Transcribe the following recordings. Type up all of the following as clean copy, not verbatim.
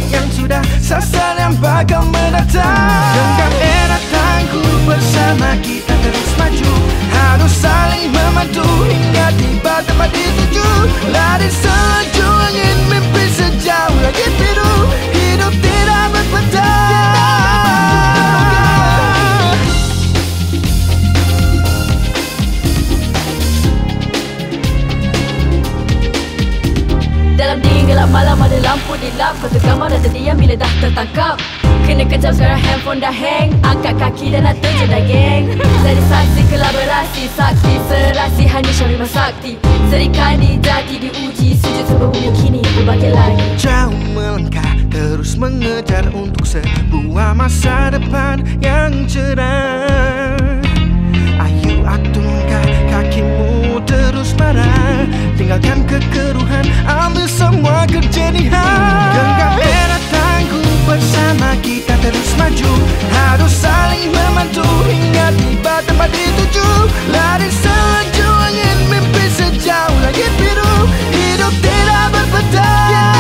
yang sudah, sasar yang bakal mendatang. Genggam erat tanganku, bersama kita terus maju. Harus saling membantu hingga tiba tempat dituju. Lari selaju angin, mimpi sejauh langit biru. Hidup tidak berpendang. Dalam dingin gelap malam ada lampu di lap. Kau tergambar dan terdiam bila dah tertangkap. Kena kejam sekarang handphone dah hang. Angkat kaki dan nak terjedah geng. Jadi saksi kolaborasi, saksi serasi hanya Syarifah Sakti. Serikan di jati diuji, sujud sebab bumi kini berbagai lagi. Jauh melangkah terus mengejar untuk sebuah masa depan yang cerah. Ayo atuh langkah kakimu terus marah. Tinggalkan kekeruhan, ambil semua kejenihan. Genggam erat tanganku, bersama kita terus maju. Harus saling membantu hingga tiba tempat dituju. Lari selaju angin, mimpi sejauh langit biru. Hidup tidak berpendang.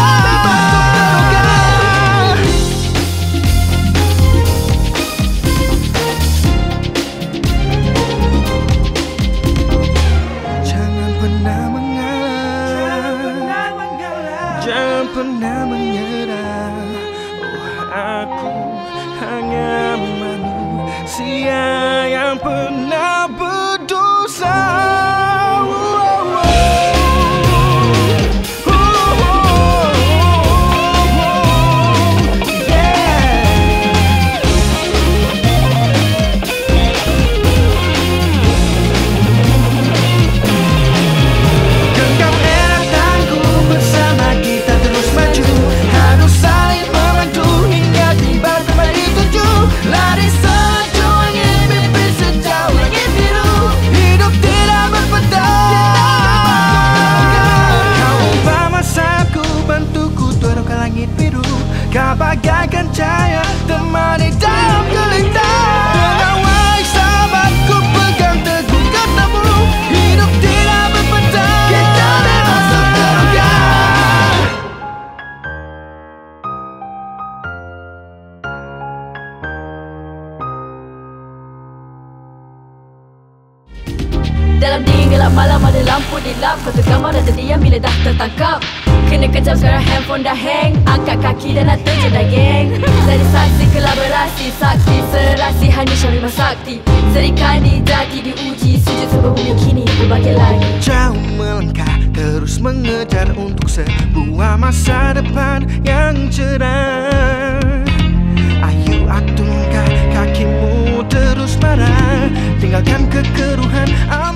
Jangan pernah menyerah. Oh, aku hanya manusia yang pernah berdosa. Kau bagaikan cahaya temani dalam gelita. Mengawal sahabatku, pegang teguh katamu. Hidup tidak berpendang, kita bebas terluka. Dalam dingin gelap malam ada lampu di lap. Kau tergambar dan terdiam bila dah tertangkap. Kena kejam sekarang handphone dah hang. Angkat kaki dan nak terjedah geng. Jadi saksi kolaborasi, saksi serasi hanya Syarifah Sakti. Serikan di jati diuji, sujud sebab bumi kini berbagai lagi. Jauh melangkah terus mengejar untuk sebuah masa depan yang cerah. Ayo atuh langkah kakimu terus marah. Tinggalkan kekeruhan.